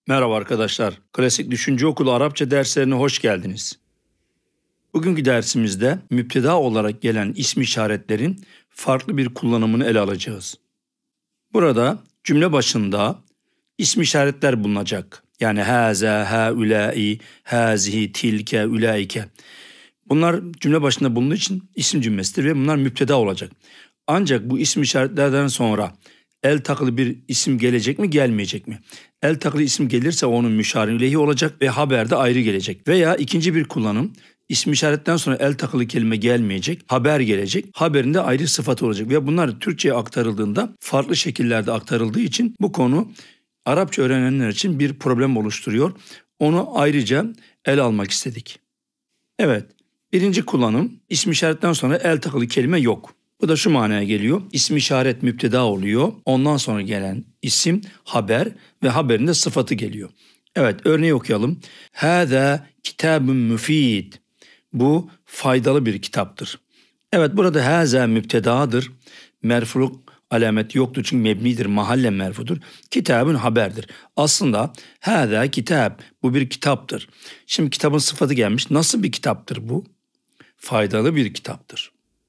Merhaba arkadaşlar. Klasik Düşünce Okulu Arapça derslerine hoş geldiniz. Bugünkü dersimizde müpteda olarak gelen isim işaretlerin farklı bir kullanımını ele alacağız. Burada cümle başında isim işaretler bulunacak. Yani haza, haulâi, hazihi, tilke, ulaike. Bunlar cümle başında bulunduğu için isim cümlesidir ve bunlar müpteda olacak. Ancak bu isim işaretlerden sonra el takılı bir isim gelecek mi gelmeyecek mi? El takılı isim gelirse onun müşari ileyhi olacak ve haber de ayrı gelecek. Veya ikinci bir kullanım, isim işaretten sonra el takılı kelime gelmeyecek, haber gelecek. Haberin de ayrı sıfatı olacak ve bunlar Türkçe'ye aktarıldığında farklı şekillerde aktarıldığı için bu konu Arapça öğrenenler için bir problem oluşturuyor. Onu ayrıca ele almak istedik. Evet, birinci kullanım, isim işaretten sonra el takılı kelime yok. Bu da şu manaya geliyor. İsim işaret müpteda oluyor. Ondan sonra gelen isim haber ve haberin de sıfatı geliyor. Evet, örneği okuyalım. Hâzâ kitâbun müfîd. Bu faydalı bir kitaptır. Evet, burada hâzâ müptedadır. Merfuluk alamet yoktur çünkü mebnidir, mahallen merfudur. Kitabın haberdir. Aslında hâzâ kitap, bu bir kitaptır. Şimdi kitabın sıfatı gelmiş. Nasıl bir kitaptır bu? Faydalı bir kitaptır.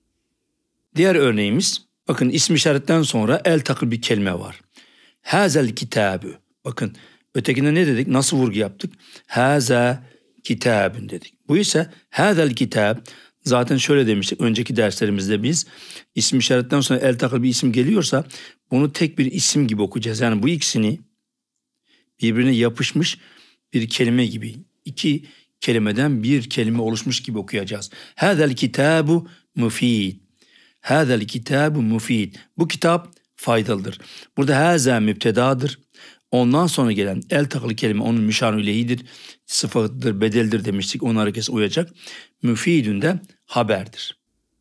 Diğer örneğimiz, bakın isim işaretten sonra el takılı bir kelime var. Hazel kitabı. Bakın ötekinde ne dedik? Nasıl vurgu yaptık? Haza kitabın dedik. Bu ise hazel kitab. Zaten şöyle demiştik önceki derslerimizde biz isim işaretten sonra el takılı bir isim geliyorsa bunu tek bir isim gibi okuyacağız. Yani bu ikisini birbirine yapışmış bir kelime gibi, iki kelimeden bir kelime oluşmuş gibi okuyacağız. Hazel kitabu mufid. Hâzel kitabu mufid. Bu kitap faydalıdır. Burada hâzâ müptedadır. Ondan sonra gelen el takılı kelime onun müşarı ileyhidir. Sıfatıdır, bedeldir demiştik. Onun harekesi uyacak. Müfidün de haberdir.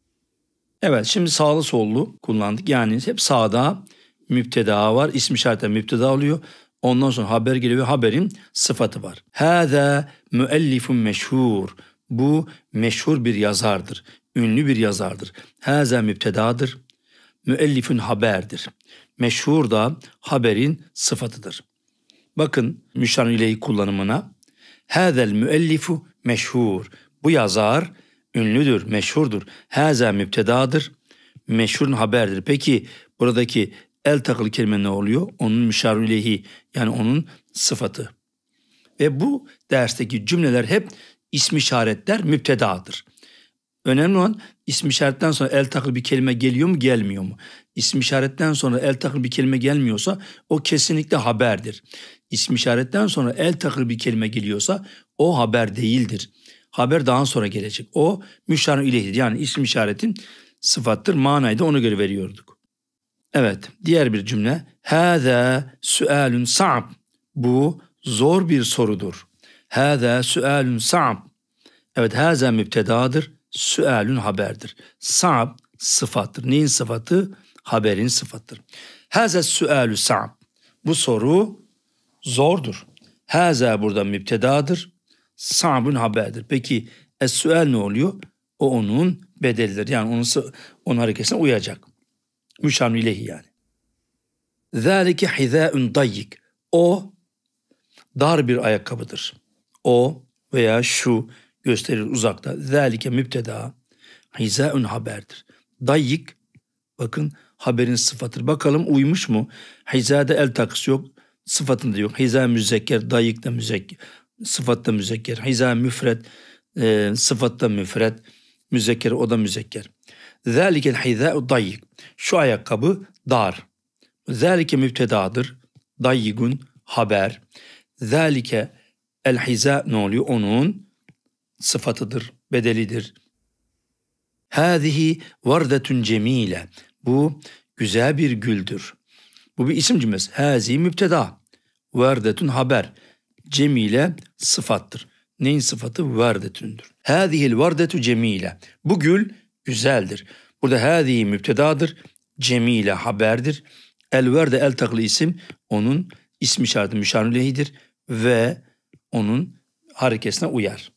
Evet, şimdi sağlı sollu kullandık. Yani hep sağda müpteda var. İsim işareti müpteda oluyor. Ondan sonra haber geliyor ve haberin sıfatı var. Hâzâ müellifun meşhur. Bu meşhur bir yazardır. Ünlü bir yazardır. Hâzâ müptedadır. Müellifün haberdir. Meşhur da haberin sıfatıdır. Bakın müşar ileyhi kullanımına. Hâzel müellifu meşhur. Bu yazar ünlüdür, meşhurdur. Hâzâ müptedadır. Meşhurun haberdir. Peki buradaki el takılı kelime ne oluyor? Onun müşar ileyhi yani onun sıfatı. Ve bu dersteki cümleler hep ism işaretler müptedadır. Önemli olan isim işaretten sonra el takılı bir kelime geliyor mu gelmiyor mu? İsim işaretten sonra el takılı bir kelime gelmiyorsa o kesinlikle haberdir. İsim işaretten sonra el takılı bir kelime geliyorsa o haber değildir. Haber daha sonra gelecek. O müşar ileyhidir. Yani isim işaretin sıfattır. Manayı da ona göre veriyorduk. Evet, diğer bir cümle. Hâzâ sualun sa'b. Bu zor bir sorudur. Hâzâ sualun sa'b. Evet, hâzâ müptedadır. Sualun haberdir. Sa'b sıfattır. Neyin sıfatı? Haberin sıfattır. Hâzâ sualü sa'b. Bu soru zordur. Hâzâ burada müptedadır. Sa'bun haberdir. Peki es-sual ne oluyor? O onun bedelidir. Yani onun hareketine uyacak. Müşar ileyhi yani. Zâlike hizâun dayyik. O dar bir ayakkabıdır. O veya şu gösterir uzakta. Zâlike müpteda. Hizâun haberdir. Dayyik bakın haberin sıfatıdır. Bakalım uymuş mu? Hizâda el takısı yok. Sıfatında yok. Hizâ müzekker. Dayyik da müzekker. Sıfatta müzekker. Hizâ müfred. Sıfatta müfred. Müzekker o da müzekker. Zâlikel hizâu dayyik. Şu ayakkabı dar. Zâlike müptedadır. Dayyigun haber. Zâlike el hizâ ne oluyor? Onun sıfatıdır, bedelidir. Hâzihi vardetun cemîle. Bu güzel bir güldür. Bu bir isim cümlesi. Hâzi müpteda. Vardetun haber. Cemîle sıfattır. Neyin sıfatı? Vardetündür. Hâzihil vardetu cemîle. Bu gül güzeldir. Burada hâzihi müptedadır. Cemîle haberdir. El verde el takılı isim onun ism işareti müşar ileyhidir ve onun harekesine uyar.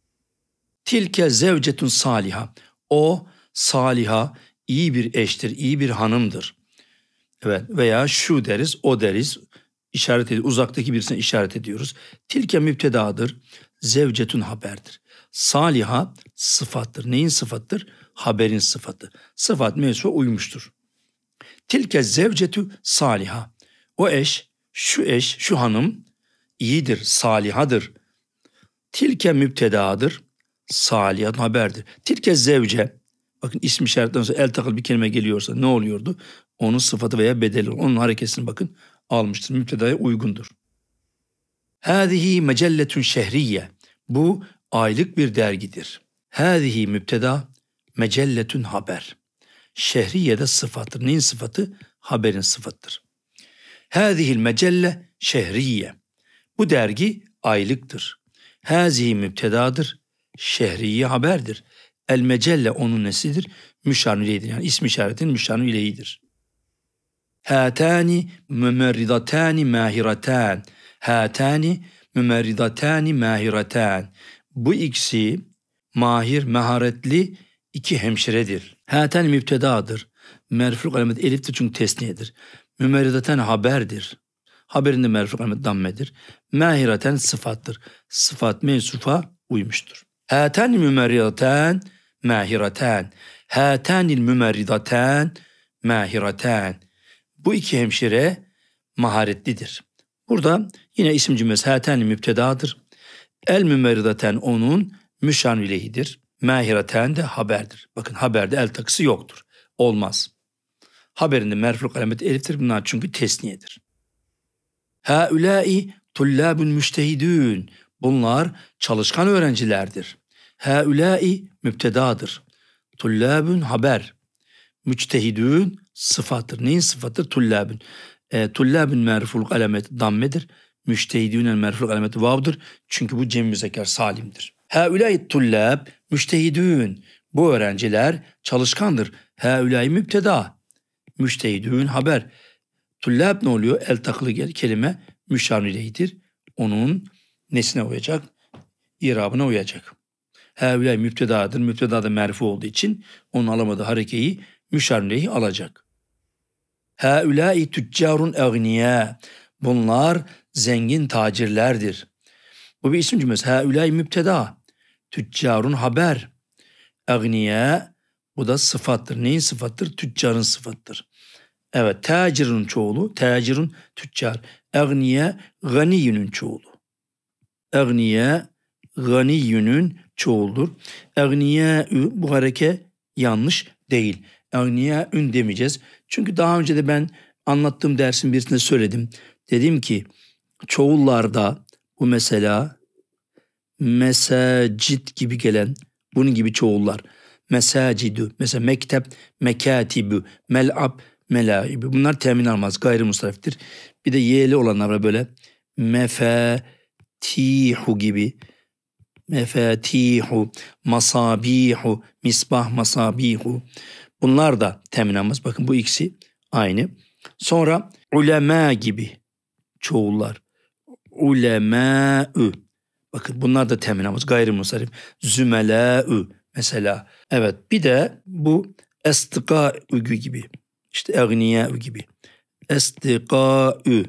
Tilke zevcetun saliha. O saliha iyi bir eştir, iyi bir hanımdır. Evet veya şu deriz, o deriz. işaret ediyoruz. Uzaktaki birisine işaret ediyoruz. Tilke müptedadır. Zevcetun haberdir. Saliha sıfattır. Neyin sıfattır? Haberin sıfatı. Sıfat mevzuya uymuştur. Tilke zevcetü saliha. O eş, şu hanım iyidir, salihadır. Tilke müptedadır. Salihat haberdir. Tilke zevce. Bakın isim işaretlerinden sonra el takılı bir kelime geliyorsa ne oluyordu? Onun sıfatı veya bedeli. Onun hareketini bakın almıştır. Müptedaya uygundur. Hâzihi mecelletun şehriye. Bu aylık bir dergidir. Hâzihi müpteda, mecelletun haber. Şehriye de sıfattır. Neyin sıfatı? Haberin sıfatıdır. Hâzihil mecelle şehriye. Bu dergi aylıktır. Hâzihi müptedadır. Şehriye haberdir. El mecelle onun nesidir? Müşarun ileyhidir. Yani ism işaretin müşarun ileyhidir. Hâtâni mümerridatâni mâhiratân. Hâtâni mümerridatâni mâhiratân. Bu ikisi mahir, meharetli iki hemşiredir. Hâtâni müptedadır. Merfu alamet eliftir çünkü tesniyedir. Mümerridatân haberdir. Haberinde merfu alamet dammedir. Mâhiraten sıfattır. Sıfat mensufa uymuştur. Hâtâni mümerridatân mâhiratân. Hâtânil mümerridatân mâhiratân. Bu iki hemşire maharetlidir. Burada yine isim cümlesi hâtâni müptedadır. El mümerridaten onun müşan ileyhidir. Mâhiraten de haberdir. Bakın haberde el takısı yoktur. Olmaz. Haberinde merfu alamet eliftir. Bunlar çünkü tesniyedir. Haulâi tullâbun müştehidûn. Bunlar çalışkan öğrencilerdir. Haulâi müptedadır. Tullâbun haber. Müçtehidûn sıfattır. Neyin sıfattır? Tullâbun. Tullâbun merful alamet dammedir. Müştehidûn'ün merful alamet vav'dır. Çünkü bu cem-i müzekker salimdir. Haulâi tullâb müştehidûn. Bu öğrenciler çalışkandır. Haulâi müpteda. Müştehidûn haber. Tullâb ne oluyor? El takılı kelime müşarun ileyhidir. Onun nesine uyacak? İrabına uyacak. Haulâi müptedadır. Müpteda da merfu olduğu için onun alamadığı harekeyi müşarun ileyhi alacak. Haulâi tüccârun egniyâ. Bunlar zengin tacirlerdir. Bu bir isim cümlesi. Haulâi müpteda. Tüccarun haber. Egniyâ bu da sıfattır. Neyin sıfattır? Tüccarın sıfattır. Evet, tacirun çoğulu. Tacirun tüccar. Egniyâ ganiyünün çoğulu. Egniyâ ganiyünün çoğuldur. Egniyâ bu hareke yanlış değil. Egniyâ ün demeyeceğiz. Çünkü daha önce de ben anlattığım dersin birisinde söyledim. Dedim ki çoğullarda bu mesela mesacit gibi gelen bunun gibi çoğullar. Mesacidü, mesela mektep, mekatibü, mel'ab, melaibi. Bunlar temin almaz, gayrimustariftir. Bir de y'li olanlar var böyle mefatihu gibi. Mefatihu, masabihu, misbah masabihu. Bunlar da temin almaz. Bakın bu ikisi aynı. Sonra ulema gibi çoğullar. Ulemâ'ü. Bakın bunlar da temin almaz. Gayrimustarif. Zümelâ'ü mesela. Evet bir de bu estikâ'ü gibi. İşte egniyâ'ü gibi. Estikâ'ü.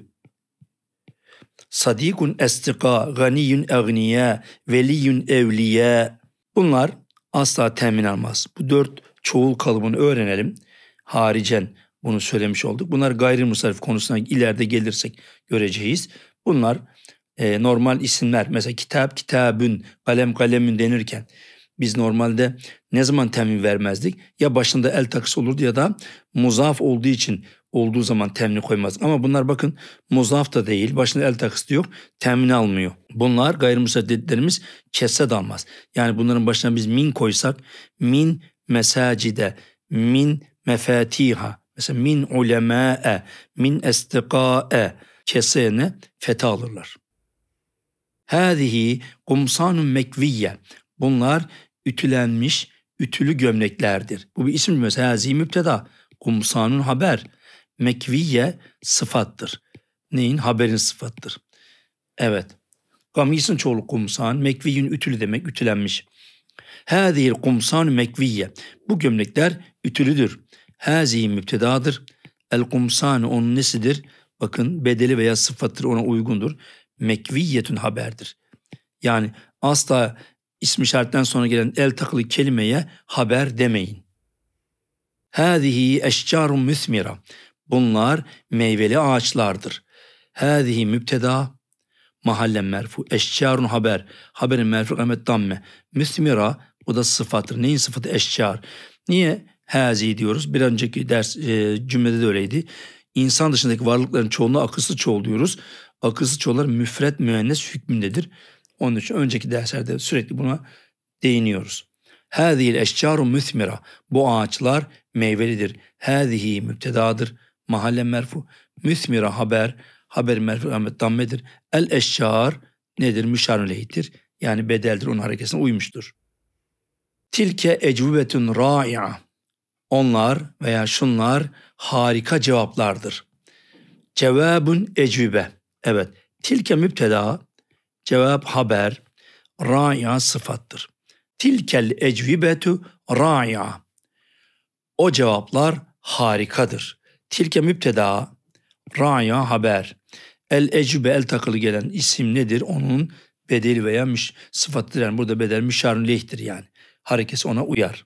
Sadikun estika, ganiyun egniyâ, veliyun evliyâ. Bunlar asla temin almaz. Bu dört çoğul kalıbını öğrenelim. Haricen bunu söylemiş olduk. Bunlar gayrimustarif konusuna ileride gelirsek göreceğiz. Bunlar normal isimler. Mesela kitap, kitabün, kalem, kalemün denirken biz normalde ne zaman temin vermezdik? Ya başında el takısı olurdu ya da muzaf olduğu için olduğu zaman temini koymaz. Ama bunlar bakın muzaf da değil, başında el takısı yok, temini almıyor. Bunlar gayrimustarif dediklerimiz kesse dalmaz. Yani bunların başına biz min koysak, min mesacide, min mefatiha, mesela min ulemâe, min estikâe, kesene fetha alırlar. Hâzihi kumsanun mekviyye. Bunlar ütülenmiş, ütülü gömleklerdir. Bu bir isim cümlesi. Hâzihi müpteda. Kumsanun haber. Mekviye sıfattır. Neyin? Haberin sıfattır. Evet. Gamis'in çoğulu kumsan. Mekviyün ütülü demek. Ütülenmiş. Hâzihil kumsan mekviye. Bu gömlekler ütülüdür. Hâzihi müptedadır. El kumsan onun nesidir? bakın bedeli veya sıfattır ona uygundur. Mekviyetün haberdir. Yani asla ismi işaretten sonra gelen el takılı kelimeye haber demeyin. Hâzihi eşcarun müsmira. Bunlar meyveli ağaçlardır. Hâzihi mübteda mahallen merfu. Eşcarun haber. Haberin merfu emet damme. Müsmira o da sıfattır. Neyin sıfatı? Eşcar. Niye hâzi diyoruz? Bir önceki ders cümlede de öyleydi. İnsan dışındaki varlıkların çoğunluğu akılsız çoğul diyoruz. Akılsız çoğullar müfret müennes hükmündedir. Onun için önceki derslerde sürekli buna değiniyoruz. Hâzihil eşcaru müthmira. Bu ağaçlar meyvelidir. Hâzihi mübtedadır. Mahallen merfu. Müthmira haber. Haber merfu ahmet dammedir. El eşcar nedir? Müşarun lehittir. Yani bedeldir. Onun hareketine uymuştur. Tilke ecvübetun râ'i'a. Onlar veya şunlar harika cevaplardır. Cevabun ecvübe. Evet. Tilke mübteda. Cevap haber. Râ'i'a sıfattır. Tilkel ecvibetu râ'i'a. O cevaplar harikadır. Tilke mübteda. Râ'i'a haber. El ecvibe el takılı gelen isim nedir? Onun bedeli veya sıfattır. Yani burada bedel müşarun lehtir yani. Harekesi ona uyar.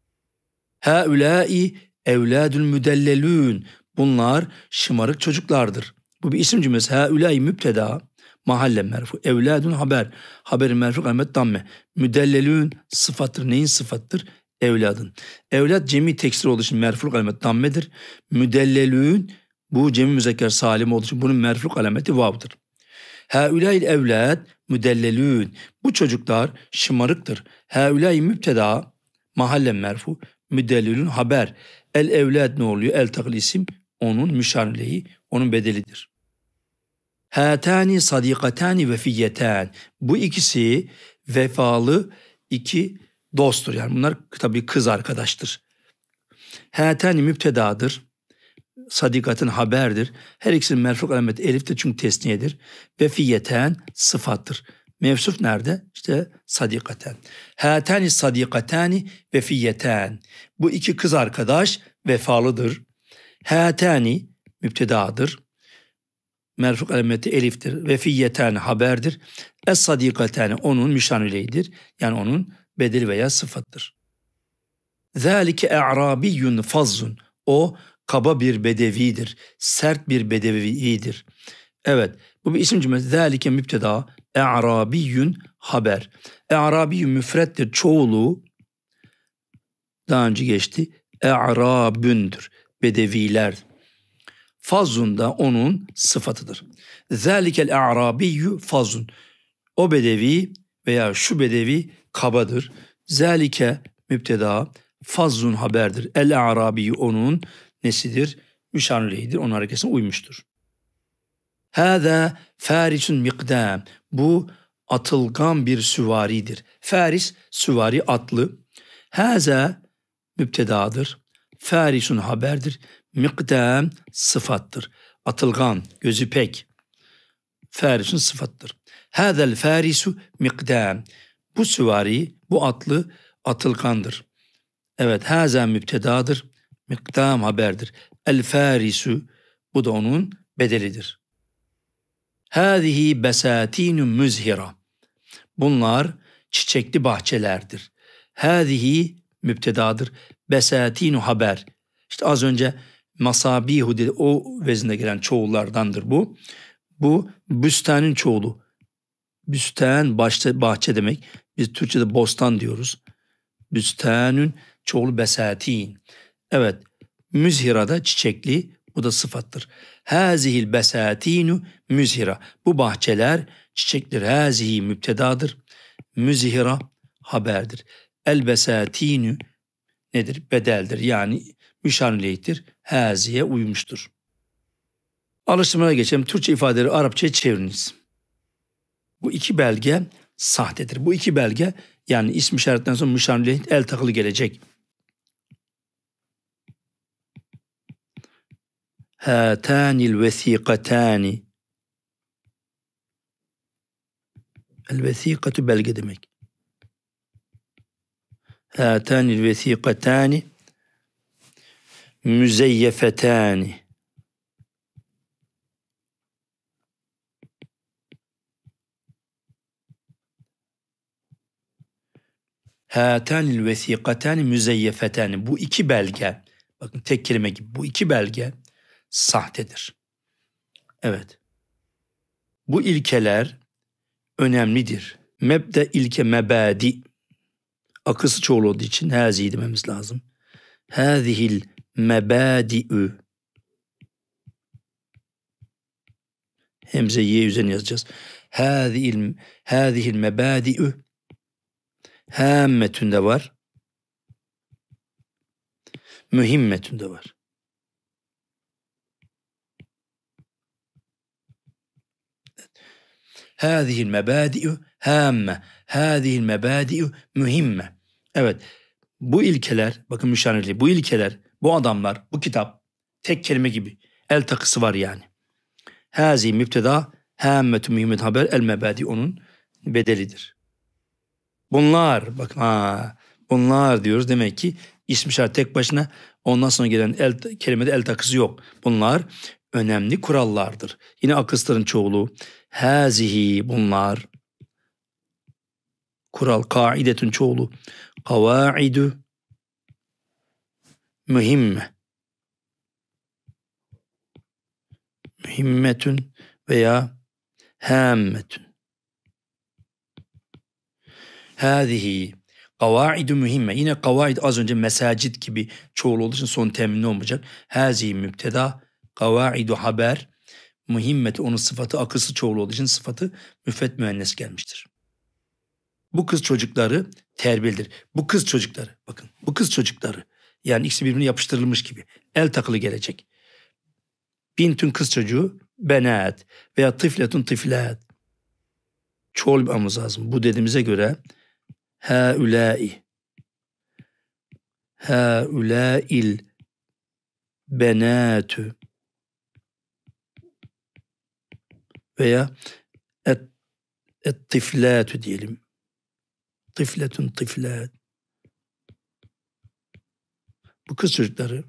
Haulâi evlâdül müdellelûn. Bunlar şımarık çocuklardır. Bu bir isim cümlesi. Haulâi mübteda. Mahalle merfu. Evladun haber. Haberin merfu kıymet damme. Müdellelün sıfattır. Neyin sıfattır? Evladın. Evlad cemi tekstil olduğu için merfu kıymet dammedir. Müdellelün bu cemi müzekker salim olduğu için bunun merfu alameti vav'dır. Haulâil evlad müdellelün. Bu çocuklar şımarıktır. Haulâi mübteda mahalle merfu. Müdellelün haber. El evlad ne oluyor? El takıl isim onun müşarlehi, onun bedelidir. Hâtâni sadîkatâni vefiyetân. Bu ikisi vefalı iki dosttur. Yani bunlar tabii kız arkadaştır. Hâtâni mübtedadır. Sadîkatın haberdir. Her ikisinin merfu alameti eliftir çünkü tesniyedir. Vefiyetân sıfattır. Mevsuf nerede? İşte sadîkatân. Hâtâni sadîkatâni vefiyetân. Bu iki kız arkadaş vefalıdır. Hâtâni mübtedadır. Merfuk alameti eliftir. Vefiyeten haberdir. Es-sadikatane onun müşanileydir. Yani onun bedeli veya sıfattır. Zâlike e'rabiyyun fazzun. O kaba bir bedevidir. Sert bir bedevidir. Evet. Bu bir isim cümlesi. Zâlike mübteda. E'rabiyyun haber. E'rabiyyun müfrettir. Çoğulu daha önce geçti. E'rabündür. Bedeviler. Fazun da onun sıfatıdır. Zâlikel a'rabiyyü fazun. O bedevi veya şu bedevi kabadır. Zâlike mübteda, fazun haberdir. El a'rabiyyü onun nesidir? Müşanileydir. Onun hareketine uymuştur. Hâzâ fârisun mikdâm. Bu atılgan bir süvaridir. Faris, süvari atlı. Hâzâ mübtedadır. Fârisun haberdir. Mikdam sıfattır. Atılgan, gözü pek. Farisun sıfattır. Hâzel farisu mikdam. Bu süvari, bu atlı atılgandır. Evet, hâzâ mübtedadır. Mikdam haberdir. El farisu, bu da onun bedelidir. Hâzihi besâtînun müzhira. Bunlar çiçekli bahçelerdir. Hâzihi mübtedadır. Besâtînu haber. İşte az önce masabihu dedi, o vezinde gelen çoğullardandır bu. Bu büstanın çoğulu. Büstan bahçe demek. Biz Türkçe'de bostan diyoruz. Büstanın çoğulu besatin. Evet. Müzhira'da çiçekli. Bu da sıfattır. Hazihil besatinu müzhira. Bu bahçeler çiçektir. Hazihi mübtedadır. Müzhira haberdir. El besatinu nedir? Bedeldir. Yani müşanileytir. Haziye uymuştur. Alıştırmaya geçelim. Türkçe ifadeleri Arapçaya çeviriniz. Bu iki belge sahtedir. Bu iki belge yani isim işaretten sonra müşanileyt el takılı gelecek. Hâtânil vesîkatâni. El vesîkatu belge demek. Hâtânil vesîkatâni müzeyyefetâni. Hâtânil vesîkatâni müzeyyefetâni. Bu iki belge, bakın tek kelime gibi, bu iki belge sahtedir. Evet. Bu ilkeler önemlidir. Mebde ilke mebadi. Akısı çoğul olduğu için hâzi dememiz lazım. Hâzihil mebâdi'ü. Hemze ye üzerine yazacağız. Hâzihil mebâdi'ü. Hâmmetün de var. Mühimmetün de var. Hâzihil mebâdi'ü hâmme. Hâzihil mebâdi'ü mühimme. Evet. Bu ilkeler, bakın müşavirli, bu ilkeler, bu adamlar, bu kitap tek kelime gibi. El takısı var yani. Hâzi mübteda, hâmmetü mühimmet haber, el mebâdi onun bedelidir. Bunlar, bakın bunlar diyoruz, demek ki ism işareti tek başına, ondan sonra gelen kelimede el takısı yok. Bunlar önemli kurallardır. Yine akısların çoğulu. Hâzihi, bunlar. Kural, kaidetün çoğulu. Kavaidü mühimme. Mühimmetün veya hâmmetün. Hâzihi kavaidu mühimme. Yine kavaid az önce mesacit gibi çoğul olduğu için son teminli olmayacak. Hâzihi mübteda, kavaidu haber, mühimmet onun sıfatı, akısı çoğul olduğu için sıfatı müfret müennes gelmiştir. Bu kız çocukları terbiyelidir. Bu kız çocukları, bakın bu kız çocukları, yani ikisi birbirine yapıştırılmış gibi. El takılı gelecek. Bintün kız çocuğu, benat veya tifletun tiflat. Çoğul yapmamız lazım. Bu dediğimize göre haulâi. Haulâil benâtü. Veya et tiflatü diyelim. Tifletun tiflat. Bu kız çocukları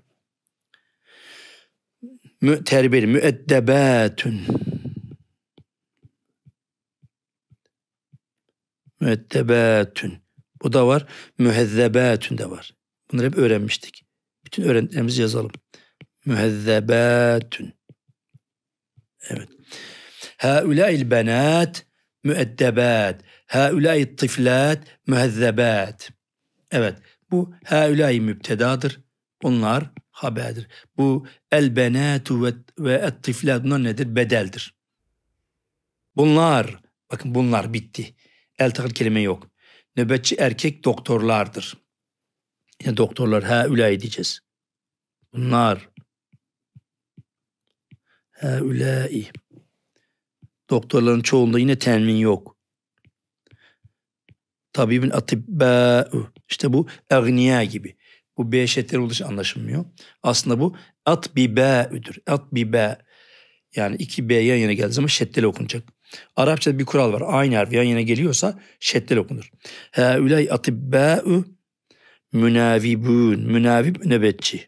terbiyeli, müeddebâtün. Müeddebâtün. Bu da var. Mühezzebâtün de var. Bunları hep öğrenmiştik. Bütün öğrendiklerimizi yazalım. Mühezzebâtün. Evet. Haulâil benât müeddebât. Haulâil tiflât mühezzebât. Evet. Bu haulâi mübtedadır. Bunlar haberdir. Bu el benâtu ve et tiflât, bunlar nedir? Bedeldir. Bunlar, bakın bunlar bitti. El takıl kelime yok. Nöbetçi erkek doktorlardır. Yine doktorlar haulâi diyeceğiz. Bunlar haulâi. Doktorların çoğunda yine tenvin yok. Tabibin atibbâ'u. İşte bu agniya gibi. Bu B şeddeli olduğu için anlaşılmıyor. Aslında bu atbibâ'üdür. Atbibâ. Yani iki B yan yana geldiği zaman şeddeli okunacak. Arapçada bir kural var. Aynı harf yan yana geliyorsa şeddeli okunur. Haulâi atibbâ'u münavibûn. Münavib nöbetçi.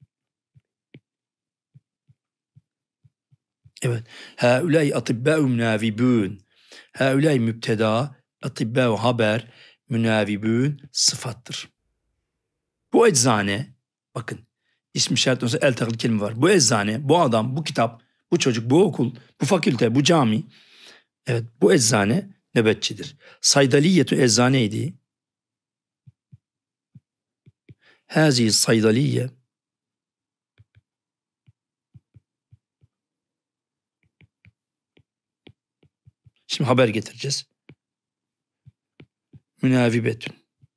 Evet. Haulâi atibbâ'u münavibûn. Haulâi mübteda, atibbâ'u haber, münavibûn sıfattır. Bu eczane, bakın ismi işaret olsa el takılı kelime var. Bu eczane, bu adam, bu kitap, bu çocuk, bu okul, bu fakülte, bu cami. Evet, bu eczane nöbetçidir. Saydaliyetü eczaneydi. Hazi saydaliye. Şimdi haber getireceğiz. Münavibetün.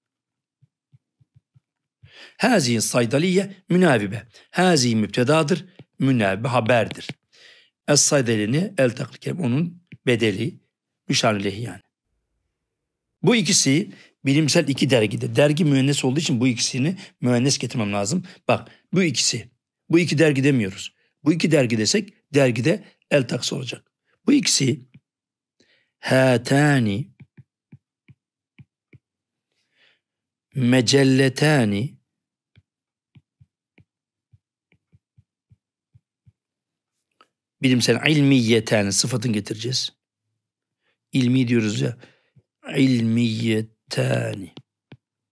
Hazi saydaliye münavibe. Hazi mübtedadır, münavibe haberdir. Es-saydalini el taklı kelime, onun bedeli, müşarrilehi yani. Bu ikisi bilimsel iki dergidir. Dergi müennes olduğu için bu ikisini müennes getirmem lazım. Bak bu ikisi. Bu iki dergi demiyoruz. Bu iki dergi desek dergide el takısı olacak. Bu ikisi hâtâni mecelletâni bilimsel ilmiyetâni sıfatını getireceğiz. İlmi diyoruz ya. İlmiyetâni.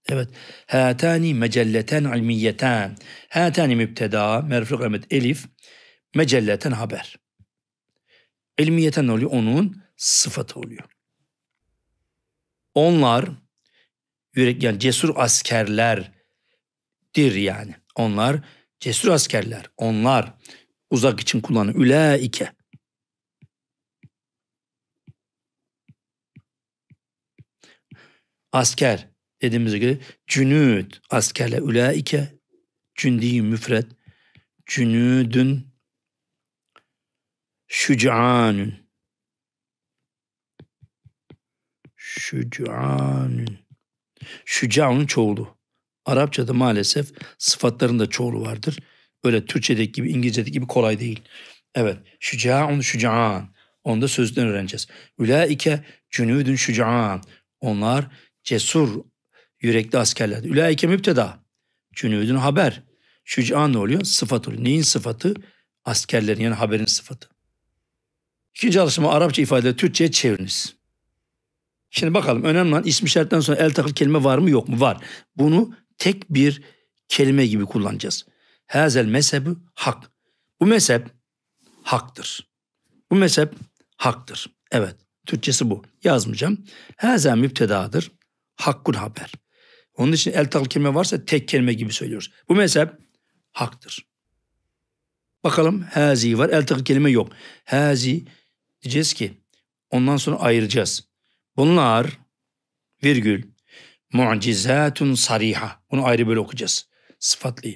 Evet. Hâtâni mecelleten ilmiyeten. Hâtâni mübteda, merfu emet elif, mecelleten haber. İlmiyeten ne oluyor? Onun sıfatı oluyor. Onlar yani cesur askerlerdir yani. Onlar cesur askerler. Onlar uzak için kullanılır. Ülaike. Asker dediğimiz gibi cünüd askerler. Ülaike cündi müfred. Cünüdün şüc'anün. Şüc'anün. Şüca'nın çoğulu. Arapçada maalesef sıfatların da çoğulu vardır. Öyle Türkçedeki gibi, İngilizcedeki gibi kolay değil. Evet. Şüca'un şüca'an. Onu da sözden öğreneceğiz. Ülaike cünüdün şüca'an. Onlar cesur, yürekli askerler. Ülaike müpteda. Cünüdün haber. Şüca'an ne oluyor? Sıfat oluyor. Neyin sıfatı? Askerlerin yani haberin sıfatı. İkinci alıştırma Arapça ifadeleri Türkçe'ye çeviriniz. Şimdi bakalım önemli olan ismi işaretten sonra el takılı kelime var mı yok mu? Var. Bunu tek bir kelime gibi kullanacağız. Hazel mezhebi hak. Bu mezhep haktır. Bu mezhep haktır. Evet. Türkçesi bu. Yazmayacağım. Hazel müptedadır. Hakkun haber. Onun için el takılı kelime varsa tek kelime gibi söylüyoruz. Bu mezhep haktır. Bakalım hazi var. El takılı kelime yok. Hazi diyeceğiz ki ondan sonra ayıracağız. Bunlar virgül mucizatun sariha. Bunu ayrı böyle okuyacağız. Sıfatlı.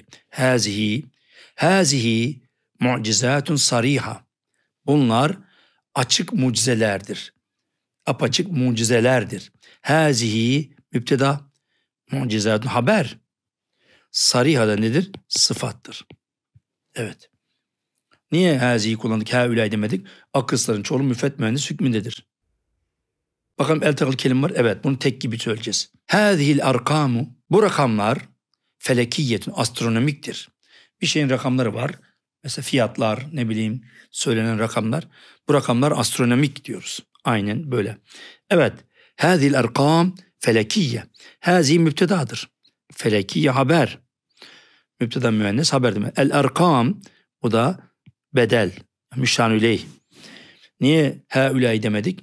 Hazihi mucizatun sariha. Bunlar açık mucizelerdir. Apaçık mucizelerdir. Hazihi müpteda mucizatun haber. Sariha da nedir? Sıfattır. Evet. Niye hazihi kullandık? Haülay demedik. Akısların çoğulu müfret mühendis hükmündedir. Bakalım el takılı kelime var. Evet bunu tek gibi söyleyeceğiz. Hâzihil arkamu. Bu rakamlar felekiyetun astronomiktir. Bir şeyin rakamları var. Mesela fiyatlar ne bileyim söylenen rakamlar. Bu rakamlar astronomik diyoruz. Aynen böyle. Evet. Hâzihil arkam felekiye. Hâzihi müptedadır. Felekiye haber. Müpteda müennes haber demek. El arkam o da bedel. Müşanüleyh. Niye haülay demedik?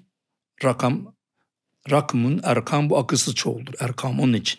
Rakmun, erkam bu akılsız çoğuldur. Erkam onun için.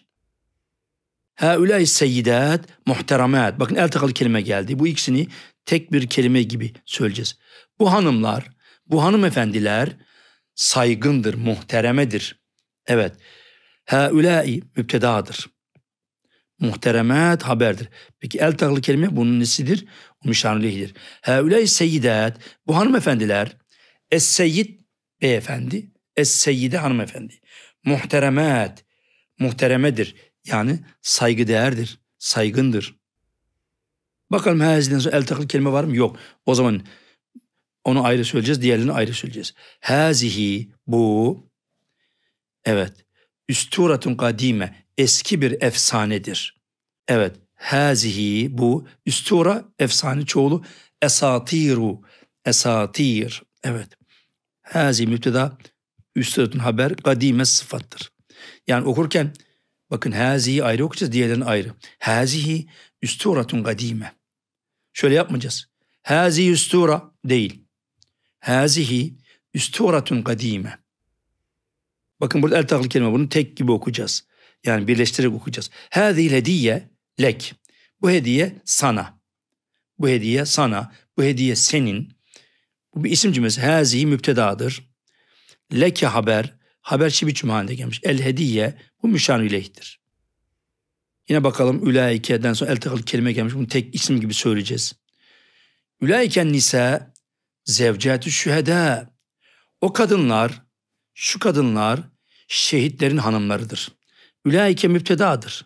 Haulâi seyyidat muhteremat. Bakın el takılı kelime geldi. Bu ikisini tek bir kelime gibi söyleyeceğiz. Bu hanımlar, bu hanımefendiler saygındır, muhteremedir. Evet. Haulâi müptedadır. Muhteremat haberdir. Peki el takılı kelime bunun nesidir? O müşanüleyhidir. Haulâi seyyidat. Bu hanımefendiler es-seyyid beyefendi. Es-seyyide hanımefendi. Muhteremat. Muhteremedir. Yani saygıdeğerdir. Saygındır. Bakalım haziden sonra el takılı kelime var mı? Yok. O zaman onu ayrı söyleyeceğiz. Diğerlerini ayrı söyleyeceğiz. Hazihi bu. Evet. Üsturatun kadime. Eski bir efsanedir. Evet. Hazihi bu. Üstura efsane çoğulu. Esatiru. Esatir. Evet. Hazi müpteda. Üsturatun haber. Kadime sıfattır. Yani okurken bakın hazihi ayrı okuyacağız. Diğerlerini ayrı. Hazihi üsturatun kadime. Şöyle yapmayacağız. Hazihi üstura değil. Hazihi üsturatun kadime. Bakın burada el takılı kelime. Bunu tek gibi okuyacağız. Yani birleştirerek okuyacağız. Hazihil hediye lek. Bu hediye sana. Bu hediye sana. Bu hediye senin. Bu bir isim cümlesi. Hazihi müptedadır. Leke haber. Haber şibiçüm halinde gelmiş. El hediye. Bu müşan ileyhtir. Yine bakalım ülaike'den sonra el takılı kelime gelmiş. Bunu tek isim gibi söyleyeceğiz. Ülaiken nisa zevcatü şühedâ. O kadınlar, şu kadınlar şehitlerin hanımlarıdır. Ülaike müptedadır.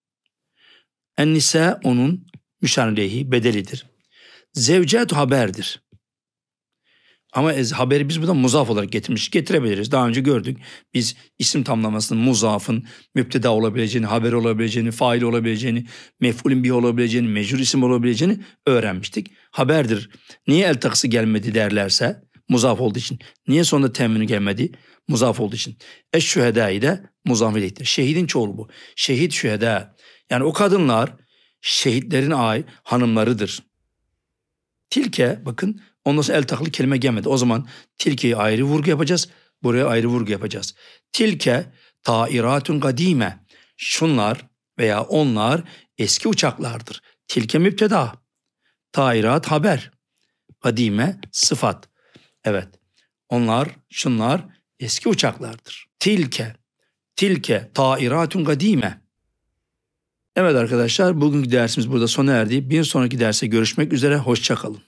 En nisa onun müşan ileyhi bedelidir. Zevcatü haberdir. Ama haberi biz buradan muzaf olarak getirmiş. Getirebiliriz. Daha önce gördük. Biz isim tamlamasının muzafın müpteda olabileceğini, haber olabileceğini, fail olabileceğini, mef'ulün bih olabileceğini, mecrur isim olabileceğini öğrenmiştik. Haberdir. Niye el takısı gelmedi derlerse Muzaf olduğu için. Niye sonunda temmini gelmedi? Muzaf olduğu için. Eşşühedâ'yı da muzaf ileyhtir. Şehidin çoğulu bu. Şehit şühedâ. Yani o kadınlar şehitlerin hanımlarıdır. Tilke bakın ondan sonra el takılı kelime gelmedi. O zaman tilkeyi ayrı vurgu yapacağız. Buraya ayrı vurgu yapacağız. Tilke tairatun kadime. Şunlar veya onlar eski uçaklardır. Tilke müpteda. Tairat haber. Kadime sıfat. Evet. Onlar, şunlar eski uçaklardır. Tilke tairatun kadime. Evet arkadaşlar, bugünkü dersimiz burada sona erdi. Bir sonraki derse görüşmek üzere. Hoşça kalın.